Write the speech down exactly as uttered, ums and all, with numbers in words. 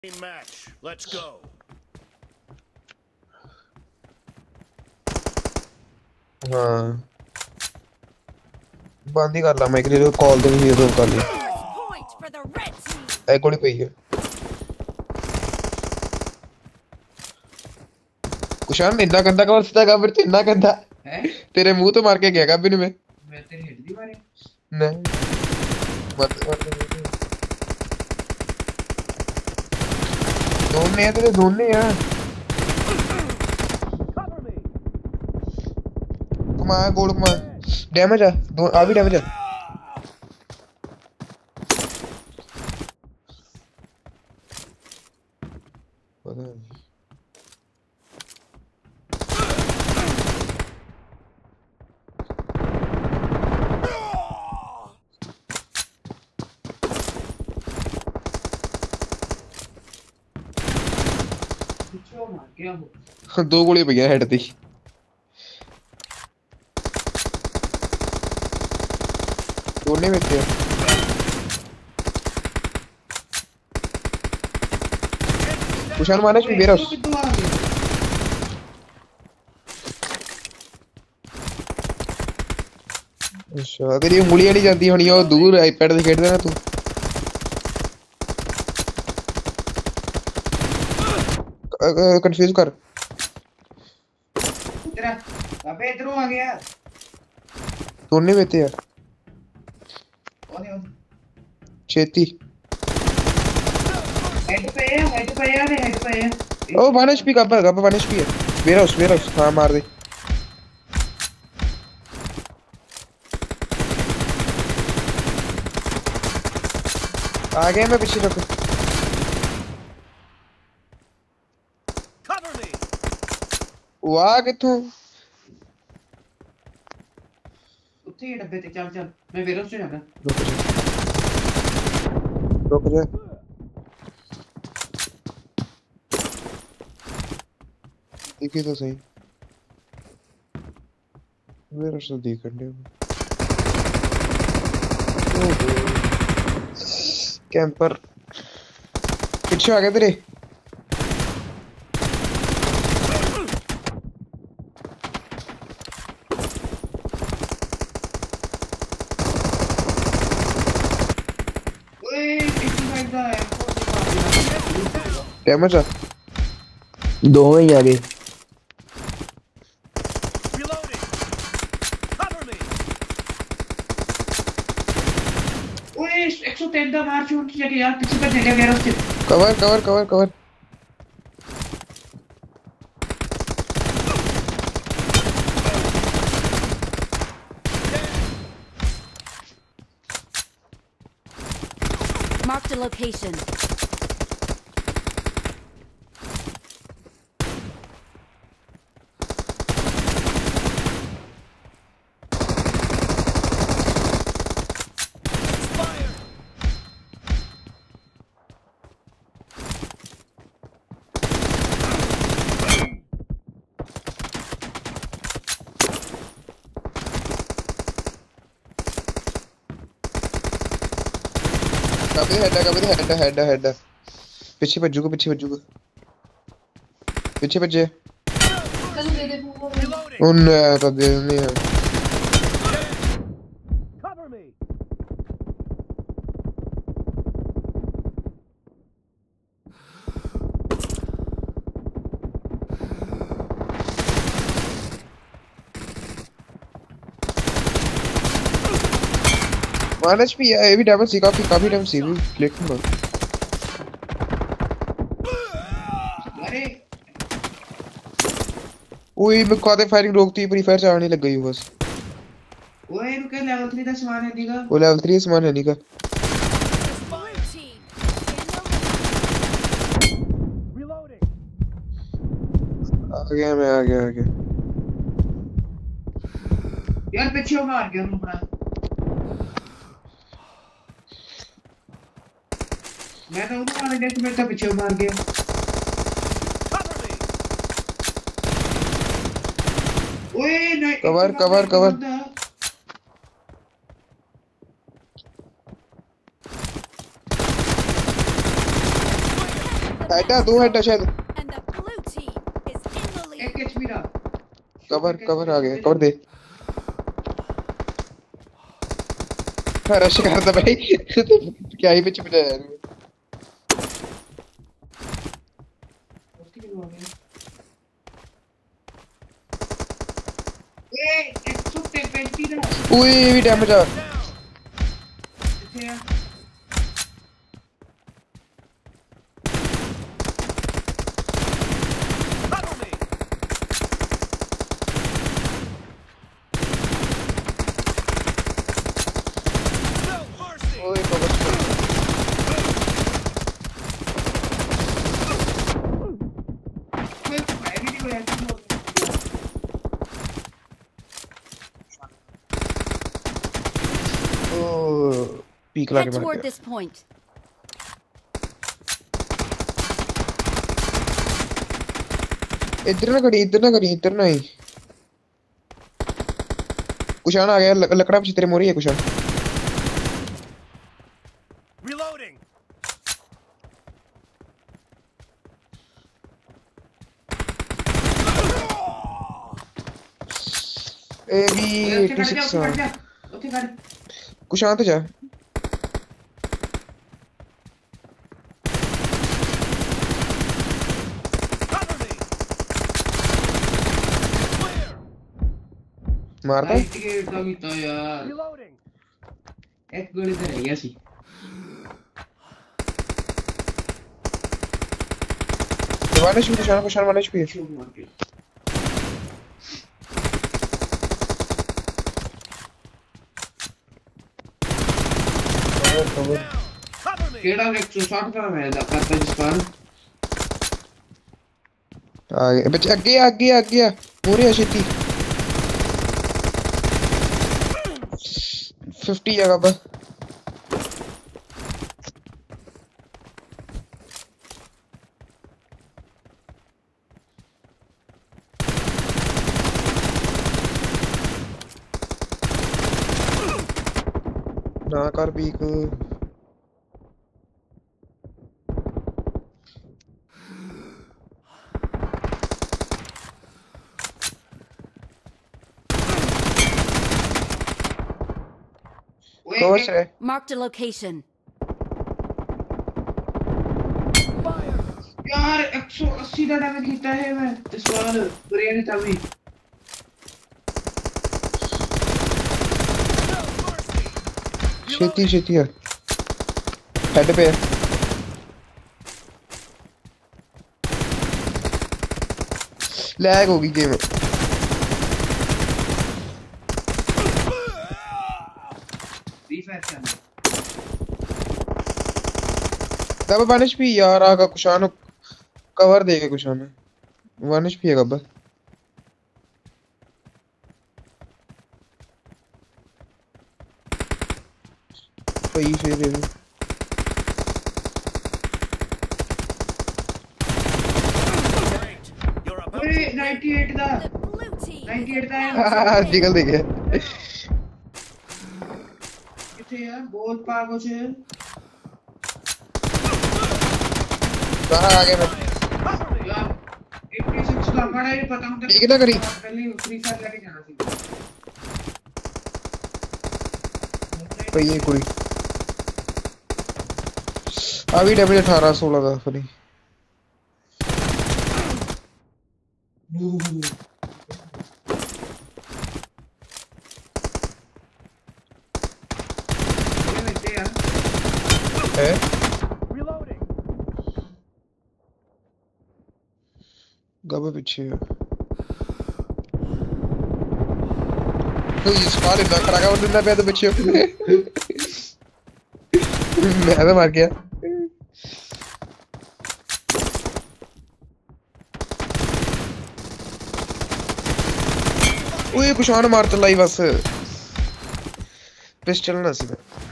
match. Let's go. हाँ बंद ही कर ला मैं कि कॉल तो नहीं रिजॉल्व कर ली एक गोली पई है कुशान इतना गंदा कवर सीधा का फिर इतना गंदा है तेरे मुंह तो मार के गया कभी नहीं मैं मैं तेरे हेड दी मारे नहीं मत मत जोन नहीं है तेरे जोन नहीं है कमा गोल कमा डैमेज है दो आ भी डैमेज है पता नहीं दो गोली पे गया हेड दी तोड़ने में थे कुशान माने भी मेरा अच्छा तेरी उंगलियां नहीं जाती होनी और दूर आईपैड से खेलदा ना तू कंफ्यूज कर इधर अबे इधर आ गया तोड़ने में थे यार छेती हेड पे है हेड पे है हेड पे है ओ वन एचपी का पर वन एचपी है मेरा उस मेरा उस हां मार दे आ गया मैं पीछे रख वाह किथों ਉੱਥੇ ਹੀ ਡੱਬੇ ਤੇ ਚੱਲ ਚੱਲ ਮੈਂ ਵੇਰੋਸ ਚ ਜਾਣਾ रुक जा देखिए तो सही मेरा से देख करने कैंपर पीछे आ गया तेरे डैमेज है दो में ही आ गए ओए एक सौ तीन दा मार शूट किया यार पीछे पे चले गया उससे cover cover cover cover Marked a location. कभी हेड कभी हेड हेड हेड पीछे भज्जू को पीछे भज्जू को पीछे भज्जे उन तो दे नहीं है मानस भी ये भी डैमेज सी काफी काफी डैमेज सी भी लेकिन मत अरे ओए मैं कादे फायरिंग रोकती प्री फायर से आने लग गई हूं बस ओए इनके लेवल थ्री का सामान है नीका वो लेवल थ्री सामान है नीका आ गया मैं आ गया आ गया यार पीछे मार गया रुपड़ा मैं तो उनको मारने के मैं तो पीछे मार गया ओए नहीं कवर कवर कवर हेड है, दो हेड है शायद। एक एचपी रहा। कवर कवर आ गया, कवर दे। रश कर दे भाई। क्या ही पे चुप जाए यार। ए एक सौ पैंतीस रहा। ओए भी डैमेज आ। किथे है? ओए कवर कोई फायर ही नहीं हुआ ऐसे लोग। ओ पीक ला के Head मार toward गया। this point. इधर ना करी, इधर ना करी, इधर ना ही। कुशान आ गया, लक, लकड़ा पीछे तेरे मोरी है कुशान। Reloading. ए भी उत्थे खड़ जा, छियासी उत्थे खड़ जा, उत्थे खड़। कुशान तो जा। Cover me. Clear. मारता लाइट गेट का भी था यार। Reloading. एक गोली तो रह गया सी। वानिश भी कुशान, कुशान वानिश भी है। शूट मार के। Cover cover Cover me. केड़ा एक सौ साठ का मैं दा करता जिसपान। आ गए बच्चे, आगे आगे आगे पूरे अशिति पचास जगह पर। ना कर पीक। कवर से है। Marked a location. यार एक सौ अस्सी का डैमेज किया है मैं इस बार बिरयानी तभी। छेती छेती है, हेड पे है। लैग होगी गेम। रिफायर चल। तब वानिश भी यार आगा कुशान कवर देगा कुशान। वानिश भी है कब। सही फिर है। Great. You're about ओए to win. अट्ठानवे दा The blue team अट्ठानवे दा has the निकल दे गया। किथे यार बहुत पागल छे। कहां आ गया मैं। Cover me. यार छियासी का बड़ा ही पता हूं ठीक है ना करी। पहले फ्री फायर लेके जाना सी। तो ये कोई अभी डैमेज अठारह सोलह का फनी। है Reloading. गबे पीछे है। तो ये स्क्वाड इतना खड़ा का बंदा पे तो पीछे मैं तो मार गया। ओए कुछ और मार तो लाई बस पिस्टल ना सी।